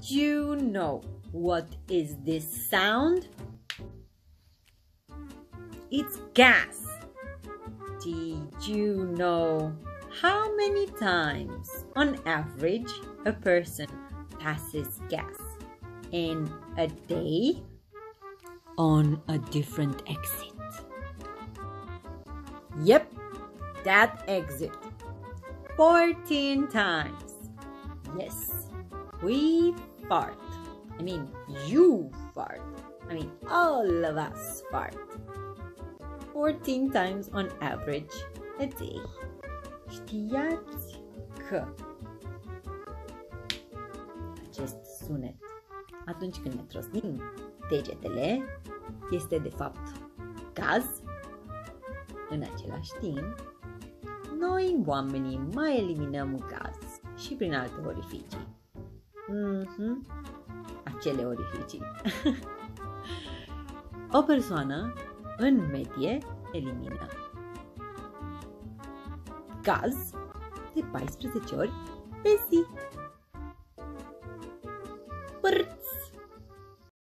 you know what is this sound? It's gas. Did you know how many times on average a person passes gas in a day on a different exit? Yep, that exit 14 times. Yes, we fart. I mean, you fart. I mean, all of us fart. 14 times on average a day. Știați că acest sunet, atunci când ne trosnim degetele, este de fapt gaz? În același timp, noi oamenii mai eliminăm gaz și prin alte orificii. Acele orificii. O persoană, în medie, elimină gaz de 14 ori pe zi.